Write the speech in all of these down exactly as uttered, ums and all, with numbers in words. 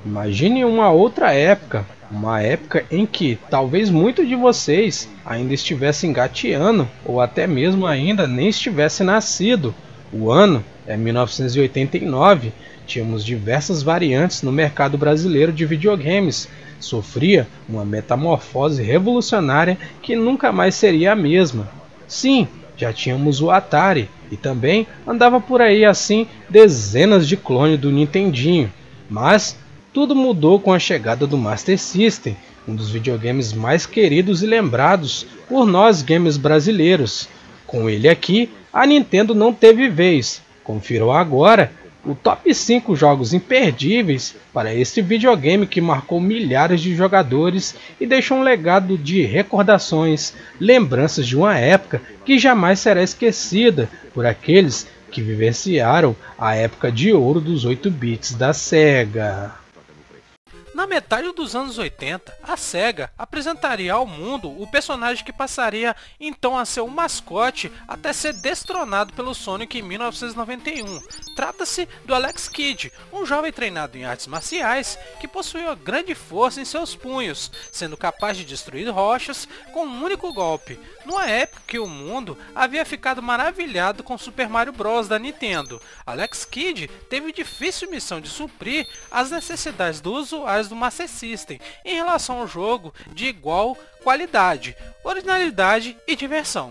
Imagine uma outra época, uma época em que talvez muitos de vocês ainda estivessem engateando ou até mesmo ainda nem estivesse nascido. O ano é mil novecentos e oitenta e nove, tínhamos diversas variantes no mercado brasileiro de videogames, sofria uma metamorfose revolucionária que nunca mais seria a mesma. Sim, já tínhamos o Atari e também andava por aí assim dezenas de clones do Nintendinho, mas tudo mudou com a chegada do Master System, um dos videogames mais queridos e lembrados por nós gamers brasileiros. Com ele aqui, a Nintendo não teve vez. Confiram agora o top cinco jogos imperdíveis para este videogame que marcou milhares de jogadores e deixou um legado de recordações, lembranças de uma época que jamais será esquecida por aqueles que vivenciaram a época de ouro dos oito bits da Sega. Na metade dos anos oitenta, a Sega apresentaria ao mundo o personagem que passaria então a ser o mascote até ser destronado pelo Sonic em mil novecentos e noventa e um. Trata-se do Alex Kidd, um jovem treinado em artes marciais que possuía grande força em seus punhos, sendo capaz de destruir rochas com um único golpe, numa época que o mundo havia ficado maravilhado com Super Mario Bros. Da Nintendo. Alex Kidd teve difícil missão de suprir as necessidades dos usuários do Master System em relação ao jogo de igual qualidade, originalidade e diversão.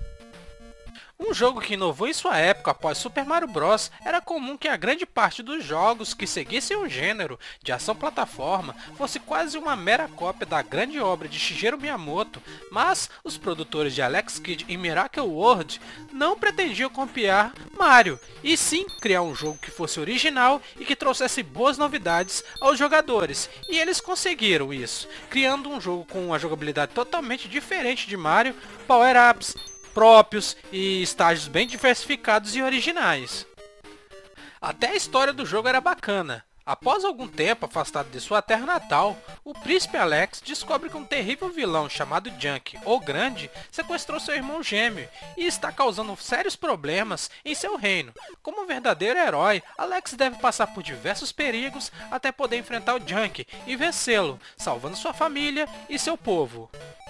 Um jogo que inovou em sua época após Super Mario Bros. Era comum que a grande parte dos jogos que seguissem o gênero de ação-plataforma fosse quase uma mera cópia da grande obra de Shigeru Miyamoto, mas os produtores de Alex Kidd e Miracle World não pretendiam copiar Mario, e sim criar um jogo que fosse original e que trouxesse boas novidades aos jogadores, e eles conseguiram isso, criando um jogo com uma jogabilidade totalmente diferente de Mario, power-ups próprios e estágios bem diversificados e originais. Até a história do jogo era bacana. Após algum tempo afastado de sua terra natal, o príncipe Alex descobre que um terrível vilão chamado Junk, ou Grande, sequestrou seu irmão gêmeo e está causando sérios problemas em seu reino. Como um verdadeiro herói, Alex deve passar por diversos perigos até poder enfrentar o Junk e vencê-lo, salvando sua família e seu povo.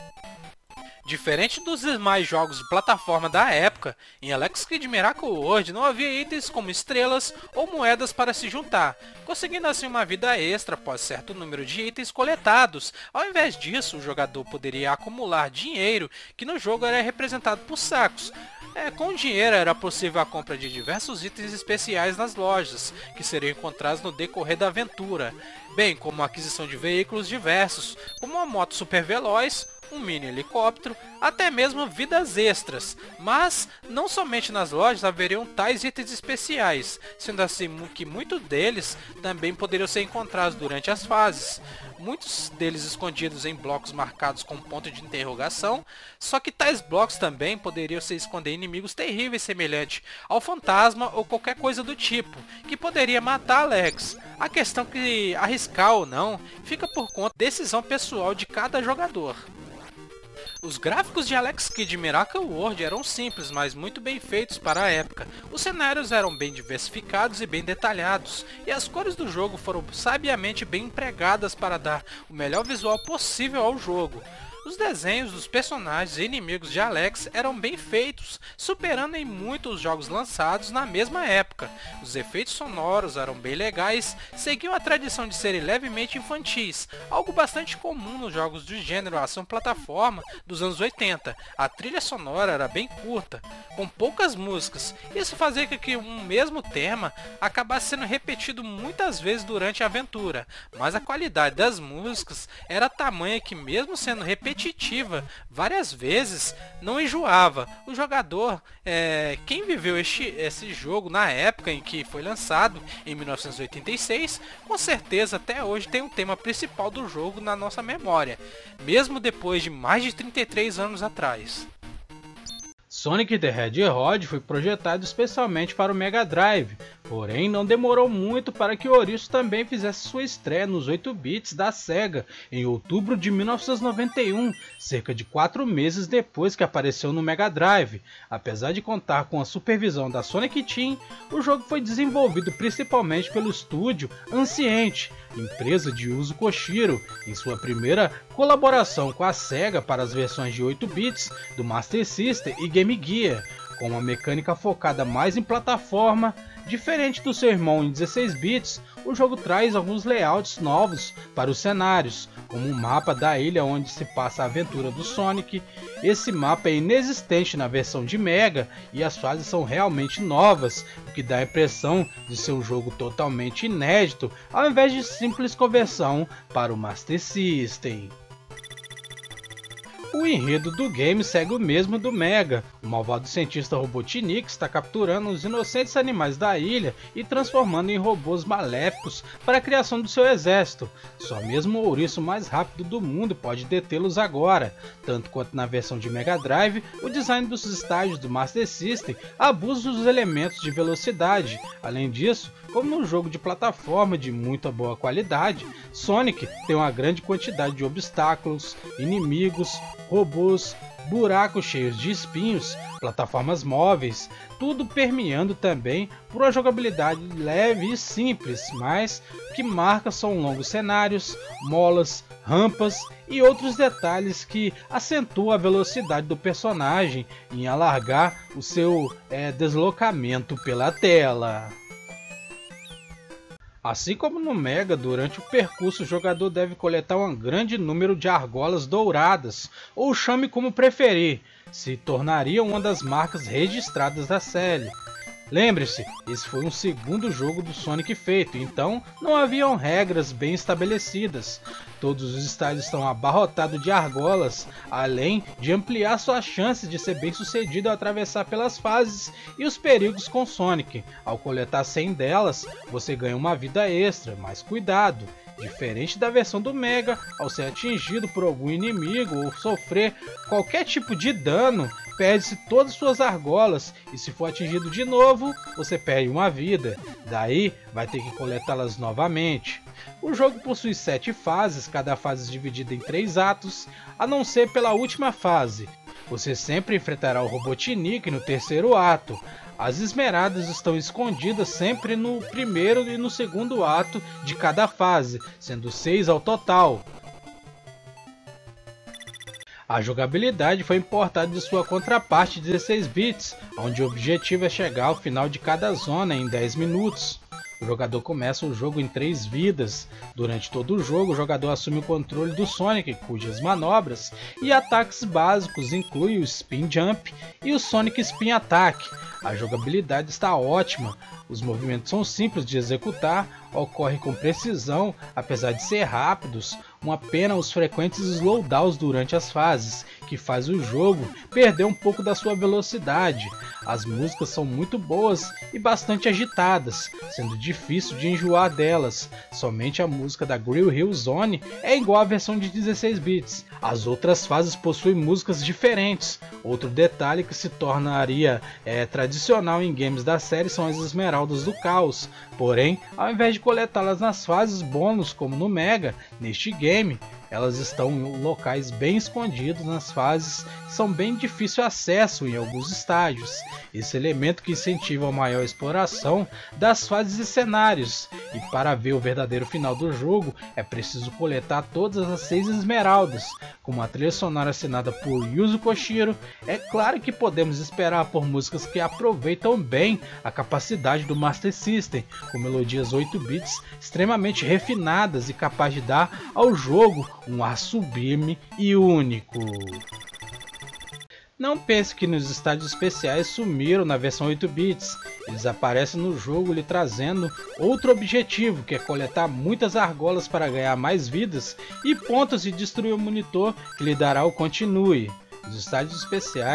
Diferente dos demais jogos de plataforma da época, em Alex Kidd Miracle World não havia itens como estrelas ou moedas para se juntar, conseguindo assim uma vida extra após certo número de itens coletados. Ao invés disso, o jogador poderia acumular dinheiro, que no jogo era representado por sacos. É, com o dinheiro era possível a compra de diversos itens especiais nas lojas, que seriam encontrados no decorrer da aventura, bem como a aquisição de veículos diversos, como uma moto super veloz, um mini helicóptero, até mesmo vidas extras, mas não somente nas lojas haveriam tais itens especiais, sendo assim que muitos deles também poderiam ser encontrados durante as fases, muitos deles escondidos em blocos marcados com ponto de interrogação, só que tais blocos também poderiam se esconder inimigos terríveis semelhantes ao fantasma ou qualquer coisa do tipo, que poderia matar Alex. A questão que arriscar ou não fica por conta da decisão pessoal de cada jogador. Os gráficos de Alex Kidd Miracle World eram simples, mas muito bem feitos para a época. Os cenários eram bem diversificados e bem detalhados, e as cores do jogo foram sabiamente bem empregadas para dar o melhor visual possível ao jogo. Os desenhos dos personagens e inimigos de Alex eram bem feitos, superando em muito os jogos lançados na mesma época. Os efeitos sonoros eram bem legais, seguiam a tradição de serem levemente infantis, algo bastante comum nos jogos do gênero ação-plataforma dos anos oitenta. A trilha sonora era bem curta, com poucas músicas. Isso fazia com que um mesmo tema acabasse sendo repetido muitas vezes durante a aventura, mas a qualidade das músicas era tamanha que, mesmo sendo repetitiva várias vezes, não enjoava. O jogador, é, quem viveu este, esse jogo na época em que foi lançado, em mil novecentos e oitenta e seis, com certeza até hoje tem um tema principal do jogo na nossa memória, mesmo depois de mais de trinta e três anos atrás. Sonic the Hedgehog foi projetado especialmente para o Mega Drive, porém não demorou muito para que Ouriço também fizesse sua estreia nos oito bits da Sega em outubro de mil novecentos e noventa e um, cerca de quatro meses depois que apareceu no Mega Drive. Apesar de contar com a supervisão da Sonic Team, o jogo foi desenvolvido principalmente pelo estúdio Ancient, empresa de Yuzo Koshiro, em sua primeira colaboração com a Sega para as versões de oito bits do Master System e Game Gear, com uma mecânica focada mais em plataforma. Diferente do seu irmão em dezesseis bits, o jogo traz alguns layouts novos para os cenários, como o mapa da ilha onde se passa a aventura do Sonic. Esse mapa é inexistente na versão de Mega e as fases são realmente novas, o que dá a impressão de ser um jogo totalmente inédito, ao invés de simples conversão para o Master System. O enredo do game segue o mesmo do Mega. O malvado cientista Robotnik está capturando os inocentes animais da ilha e transformando em robôs maléficos para a criação do seu exército. Só mesmo o ouriço mais rápido do mundo pode detê-los agora. Tanto quanto na versão de Mega Drive, o design dos estágios do Master System abusa dos elementos de velocidade. Além disso, como no jogo de plataforma de muita boa qualidade, Sonic tem uma grande quantidade de obstáculos, inimigos, robôs, buracos cheios de espinhos, plataformas móveis, tudo permeando também por uma jogabilidade leve e simples, mas que marca são longos cenários, molas, rampas e outros detalhes que acentuam a velocidade do personagem em alargar o seu é, deslocamento pela tela. Assim como no Mega, durante o percurso o jogador deve coletar um grande número de argolas douradas, ou chame como preferir, se tornaria uma das marcas registradas da série. Lembre-se, esse foi um segundo jogo do Sonic feito, então não haviam regras bem estabelecidas. Todos os estádios estão abarrotados de argolas, além de ampliar suas chances de ser bem sucedido ao atravessar pelas fases e os perigos com Sonic. Ao coletar cem delas, você ganha uma vida extra, mas cuidado! Diferente da versão do Mega, ao ser atingido por algum inimigo ou sofrer qualquer tipo de dano, perde-se todas suas argolas e se for atingido de novo, você perde uma vida, daí vai ter que coletá-las novamente. O jogo possui sete fases, cada fase dividida em três atos, a não ser pela última fase. Você sempre enfrentará o Robotnik no terceiro ato. As esmeraldas estão escondidas sempre no primeiro e no segundo ato de cada fase, sendo seis ao total. A jogabilidade foi importada de sua contraparte dezesseis bits, onde o objetivo é chegar ao final de cada zona em dez minutos. O jogador começa o jogo em três vidas. Durante todo o jogo, o jogador assume o controle do Sonic, cujas manobras e ataques básicos incluem o Spin Jump e o Sonic Spin Attack. A jogabilidade está ótima, os movimentos são simples de executar, ocorrem com precisão, apesar de ser rápidos, uma pena os frequentes slowdowns durante as fases, que faz o jogo perder um pouco da sua velocidade. As músicas são muito boas e bastante agitadas, sendo difícil de enjoar delas. Somente a música da Grill Hill Zone é igual à versão de dezesseis bits. As outras fases possuem músicas diferentes. Outro detalhe que se tornaria é, tradicional em games da série são as Esmeraldas do Caos. Porém, ao invés de coletá-las nas fases bônus como no Mega, neste game, elas estão em locais bem escondidos nas fases que são bem difícil acesso em alguns estágios. Esse elemento que incentiva a maior exploração das fases e cenários. E para ver o verdadeiro final do jogo é preciso coletar todas as seis esmeraldas. Com uma trilha sonora assinada por Yuzo Koshiro, é claro que podemos esperar por músicas que aproveitam bem a capacidade do Master System, com melodias oito bits extremamente refinadas e capazes de dar ao jogo um ar sublime e único. Não pense que nos estádios especiais sumiram na versão oito bits, eles aparecem no jogo lhe trazendo outro objetivo, que é coletar muitas argolas para ganhar mais vidas e pontos e destruir o monitor que lhe dará o continue. Os estádios especiais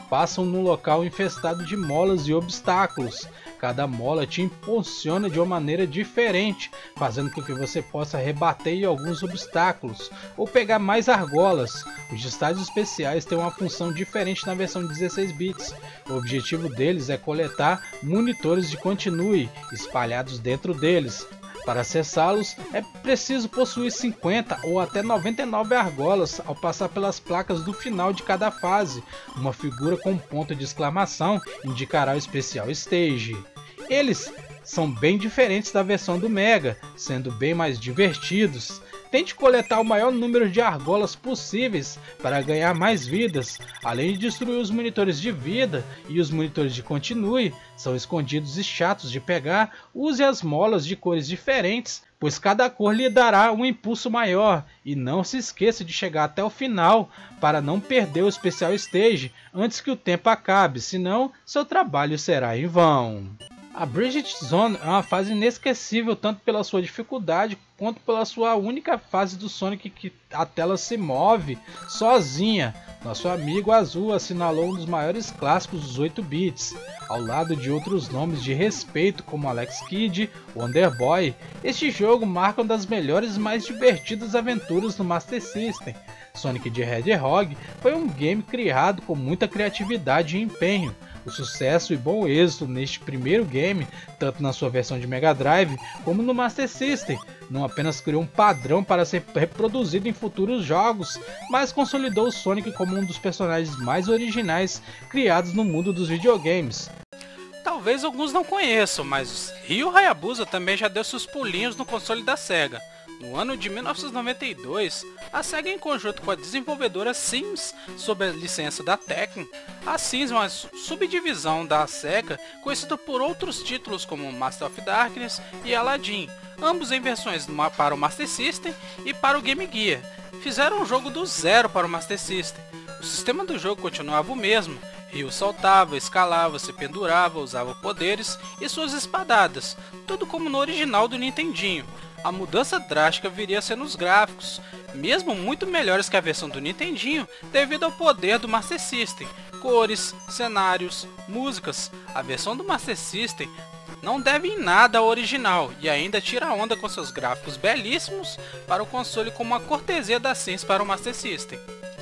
passam num local infestado de molas e obstáculos. Cada mola te impulsiona de uma maneira diferente, fazendo com que você possa rebater em alguns obstáculos ou pegar mais argolas. Os estágios especiais têm uma função diferente na versão dezesseis bits. O objetivo deles é coletar monitores de continue espalhados dentro deles. Para acessá-los, é preciso possuir cinquenta ou até noventa e nove argolas ao passar pelas placas do final de cada fase. Uma figura com um ponto de exclamação indicará o especial stage. Eles são bem diferentes da versão do Mega, sendo bem mais divertidos. Tente coletar o maior número de argolas possíveis para ganhar mais vidas. Além de destruir os monitores de vida e os monitores de continue, são escondidos e chatos de pegar. Use as molas de cores diferentes, pois cada cor lhe dará um impulso maior. E não se esqueça de chegar até o final para não perder o especial stage antes que o tempo acabe, senão seu trabalho será em vão. A Bridge Zone é uma fase inesquecível tanto pela sua dificuldade quanto pela sua única fase do Sonic que a tela se move sozinha. Nosso amigo Azul assinalou um dos maiores clássicos dos oito bits, ao lado de outros nomes de respeito como Alex Kidd, Wonder Boy. Este jogo marca uma das melhores e mais divertidas aventuras do Master System. Sonic the Hedgehog foi um game criado com muita criatividade e empenho. O sucesso e bom êxito neste primeiro game, tanto na sua versão de Mega Drive como no Master System, não apenas criou um padrão para ser reproduzido em futuros jogos, mas consolidou o Sonic como um dos personagens mais originais criados no mundo dos videogames. Talvez alguns não conheçam, mas Ryu Hayabusa também já deu seus pulinhos no console da Sega. No ano de mil novecentos e noventa e dois, a Sega, em conjunto com a desenvolvedora Sims, sob a licença da Tekken, a Sims é uma subdivisão da Sega conhecida por outros títulos como Master of Darkness e Aladdin, ambos em versões para o Master System e para o Game Gear. Fizeram um jogo do zero para o Master System. O sistema do jogo continuava o mesmo. Ryu saltava, escalava, se pendurava, usava poderes e suas espadadas, tudo como no original do Nintendinho. A mudança drástica viria a ser nos gráficos, mesmo muito melhores que a versão do Nintendinho devido ao poder do Master System, cores, cenários, músicas. A versão do Master System não deve em nada ao original e ainda tira onda com seus gráficos belíssimos para o console como uma cortesia da Sims para o Master System.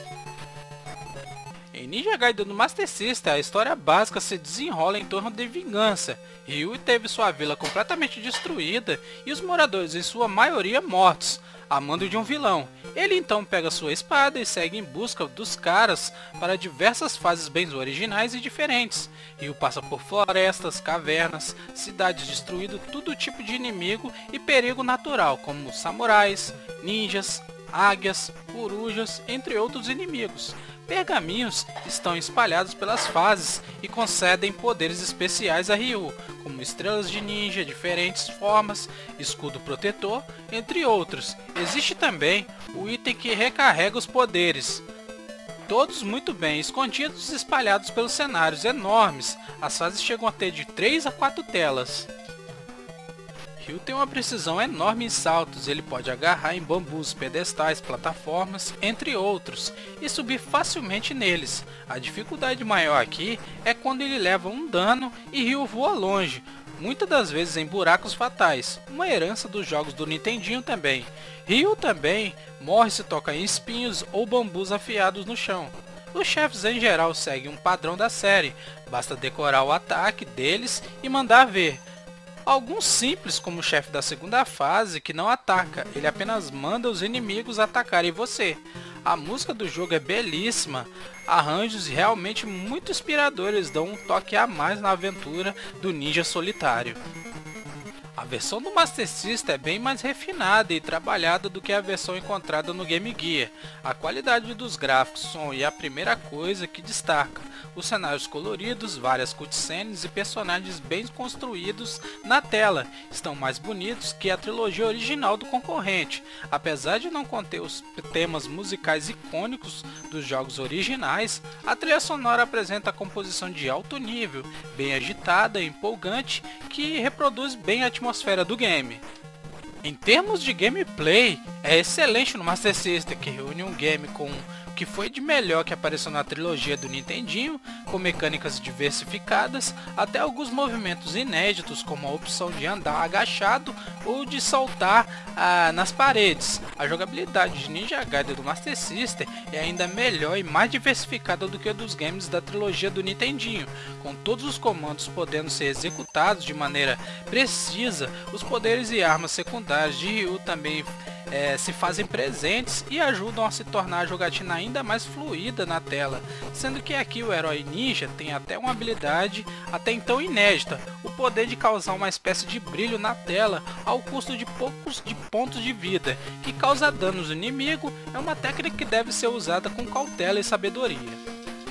Em Ninja Gaiden no Master System, a história básica se desenrola em torno de vingança. Ryu teve sua vila completamente destruída e os moradores, em sua maioria, mortos, a mando de um vilão. Ele então pega sua espada e segue em busca dos caras para diversas fases bem originais e diferentes. Ryu passa por florestas, cavernas, cidades destruindo todo tipo de inimigo e perigo natural, como samurais, ninjas, águias, corujas, entre outros inimigos. Pergaminhos estão espalhados pelas fases e concedem poderes especiais a Ryu, como estrelas de ninja, diferentes formas, escudo protetor, entre outros. Existe também o item que recarrega os poderes, todos muito bem escondidos e espalhados pelos cenários enormes. As fases chegam a ter de três a quatro telas. Ryu tem uma precisão enorme em saltos, ele pode agarrar em bambus, pedestais, plataformas, entre outros, e subir facilmente neles. A dificuldade maior aqui é quando ele leva um dano e Ryu voa longe, muitas das vezes em buracos fatais, uma herança dos jogos do Nintendinho também. Ryu também morre se toca em espinhos ou bambus afiados no chão. Os chefes em geral seguem um padrão da série, basta decorar o ataque deles e mandar ver. Alguns simples, como o chefe da segunda fase, que não ataca, ele apenas manda os inimigos atacarem você. A música do jogo é belíssima, arranjos realmente muito inspiradores dão um toque a mais na aventura do ninja solitário. A versão do Master System é bem mais refinada e trabalhada do que a versão encontrada no Game Gear. A qualidade dos gráficos, som e a primeira coisa que destaca. Os cenários coloridos, várias cutscenes e personagens bem construídos na tela estão mais bonitos que a trilogia original do concorrente. Apesar de não conter os temas musicais icônicos dos jogos originais, a trilha sonora apresenta a composição de alto nível, bem agitada e empolgante, que reproduz bem a atmosfera do game. Em termos de gameplay, é excelente no Master System, que reúne um game com que foi de melhor que apareceu na trilogia do Nintendinho, com mecânicas diversificadas, até alguns movimentos inéditos, como a opção de andar agachado ou de saltar ah, nas paredes. A jogabilidade de Ninja Gaiden do Master System é ainda melhor e mais diversificada do que a dos games da trilogia do Nintendinho, com todos os comandos podendo ser executados de maneira precisa. Os poderes e armas secundárias de Ryu também É, se fazem presentes e ajudam a se tornar a jogatina ainda mais fluida na tela, sendo que aqui o herói ninja tem até uma habilidade até então inédita, o poder de causar uma espécie de brilho na tela ao custo de poucos de pontos de vida, que causa danos no inimigo. É uma técnica que deve ser usada com cautela e sabedoria.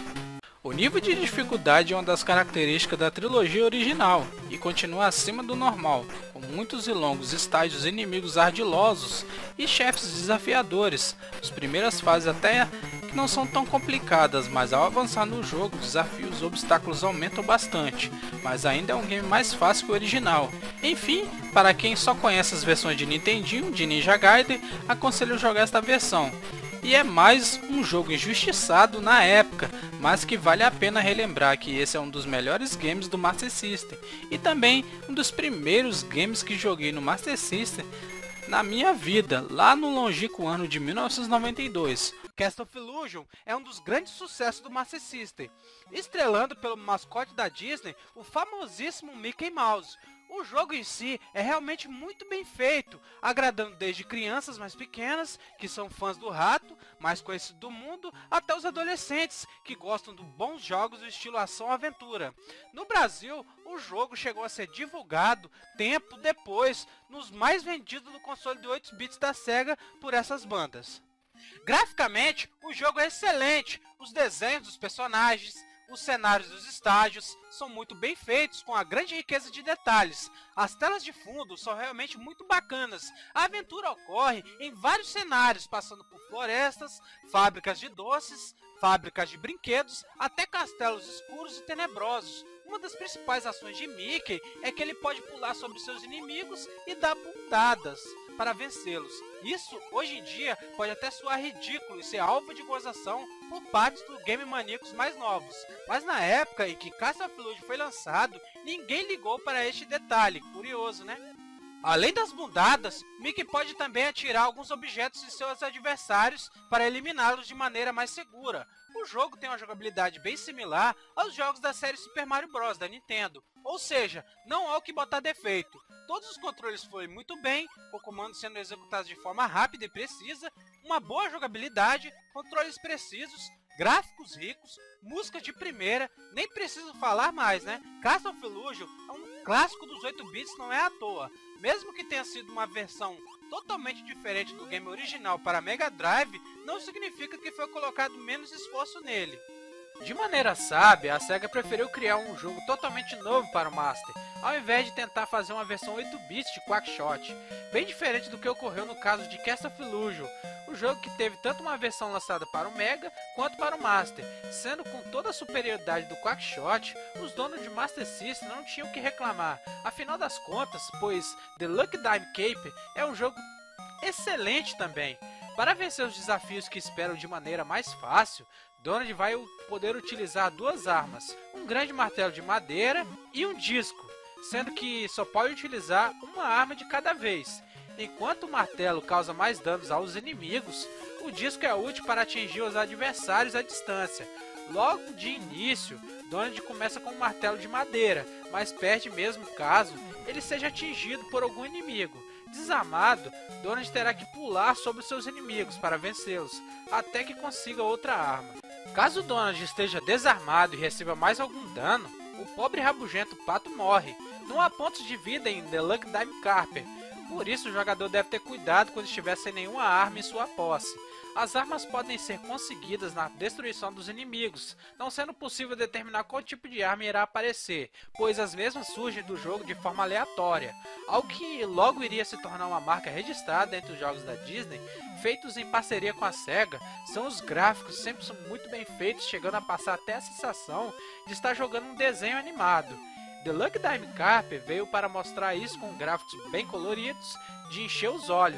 O nível de dificuldade é uma das características da trilogia original e continua acima do normal, com muitos e longos estágios inimigos ardilosos e chefes desafiadores. As primeiras fases até que não são tão complicadas, mas ao avançar no jogo, desafios e obstáculos aumentam bastante, mas ainda é um game mais fácil que o original. Enfim, para quem só conhece as versões de Nintendinho, de Ninja Gaiden, aconselho jogar esta versão. E é mais um jogo injustiçado na época, mas que vale a pena relembrar que esse é um dos melhores games do Master System e também um dos primeiros games que joguei no Master System na minha vida, lá no longínquo ano de mil novecentos e noventa e dois. Castle of Illusion é um dos grandes sucessos do Master System, estrelando pelo mascote da Disney, o famosíssimo Mickey Mouse. O jogo em si é realmente muito bem feito, agradando desde crianças mais pequenas, que são fãs do rato, mais conhecido do mundo, até os adolescentes, que gostam de bons jogos do estilo ação-aventura. No Brasil, o jogo chegou a ser divulgado tempo depois, nos mais vendidos do console de oito bits da Sega por essas bandas. Graficamente, o jogo é excelente, os desenhos dos personagens, os cenários dos estágios são muito bem feitos, com a grande riqueza de detalhes. As telas de fundo são realmente muito bacanas. A aventura ocorre em vários cenários, passando por florestas, fábricas de doces, fábricas de brinquedos, até castelos escuros e tenebrosos. Uma das principais ações de Mickey é que ele pode pular sobre seus inimigos e dar bundadas para vencê-los. Isso, hoje em dia, pode até soar ridículo e ser alvo de gozação por parte dos game maníacos mais novos. Mas na época em que Castle of Illusion foi lançado, ninguém ligou para este detalhe. Curioso, né? Além das bundadas, Mickey pode também atirar alguns objetos de seus adversários para eliminá-los de maneira mais segura. O jogo tem uma jogabilidade bem similar aos jogos da série Super Mario Bros. Da Nintendo, ou seja, não há o que botar defeito. Todos os controles foram muito bem, com comandos sendo executados de forma rápida e precisa, uma boa jogabilidade, controles precisos, gráficos ricos, música de primeira, nem preciso falar mais, né? Castle of Illusion é um clássico dos oito bits, não é à toa. Mesmo que tenha sido uma versão totalmente diferente do game original para Mega Drive, não significa que foi colocado menos esforço nele. De maneira sábia, a Sega preferiu criar um jogo totalmente novo para o Master, ao invés de tentar fazer uma versão oito bits de Quackshot, bem diferente do que ocorreu no caso de Castle of Illusion, o jogo que teve tanto uma versão lançada para o Mega quanto para o Master. Sendo com toda a superioridade do Quackshot, os donos de Master System não tinham o que reclamar, afinal das contas, pois The Lucky Dime Caper é um jogo excelente também. Para vencer os desafios que esperam de maneira mais fácil, Donald vai poder utilizar duas armas, um grande martelo de madeira e um disco, sendo que só pode utilizar uma arma de cada vez. Enquanto o martelo causa mais danos aos inimigos, o disco é útil para atingir os adversários à distância. Logo de início, Donald começa com um martelo de madeira, mas perde mesmo caso ele seja atingido por algum inimigo. Desarmado, Donald terá que pular sobre seus inimigos para vencê-los, até que consiga outra arma. Caso Donald esteja desarmado e receba mais algum dano, o pobre e rabugento pato morre. Não há pontos de vida em The Lucky Dime Caper, por isso o jogador deve ter cuidado quando estiver sem nenhuma arma em sua posse. As armas podem ser conseguidas na destruição dos inimigos, não sendo possível determinar qual tipo de arma irá aparecer, pois as mesmas surgem do jogo de forma aleatória, algo que logo iria se tornar uma marca registrada entre os jogos da Disney, feitos em parceria com a Sega. São os gráficos, sempre são muito bem feitos, chegando a passar até a sensação de estar jogando um desenho animado. The Lucky Dime Caper veio para mostrar isso com gráficos bem coloridos, de encher os olhos.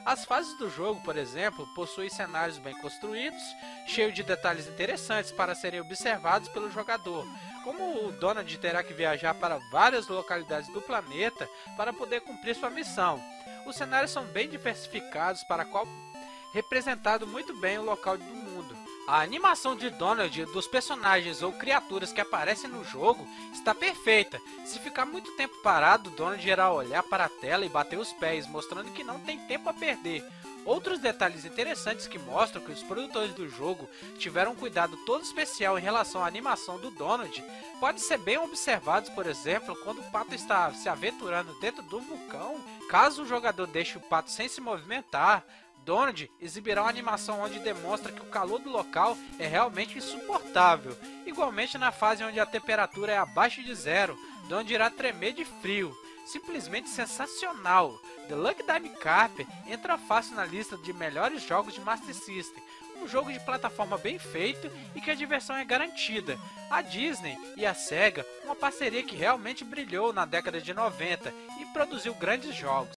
As fases do jogo, por exemplo, possuem cenários bem construídos, cheios de detalhes interessantes para serem observados pelo jogador, como o Donald terá que viajar para várias localidades do planeta para poder cumprir sua missão. Os cenários são bem diversificados, para qual representado muito bem o local do mundo. A animação de Donald e dos personagens ou criaturas que aparecem no jogo está perfeita. Se ficar muito tempo parado, Donald irá olhar para a tela e bater os pés, mostrando que não tem tempo a perder. Outros detalhes interessantes que mostram que os produtores do jogo tiveram um cuidado todo especial em relação à animação do Donald podem ser bem observados, por exemplo, quando o pato está se aventurando dentro do vulcão. Caso o jogador deixe o pato sem se movimentar, Donald exibirá uma animação onde demonstra que o calor do local é realmente insuportável. Igualmente na fase onde a temperatura é abaixo de zero, Donald irá tremer de frio. Simplesmente sensacional! The Lucky Dime Carper entra fácil na lista de melhores jogos de Master System. Um jogo de plataforma bem feito e que a diversão é garantida. A Disney e a Sega, uma parceria que realmente brilhou na década de noventa e produziu grandes jogos.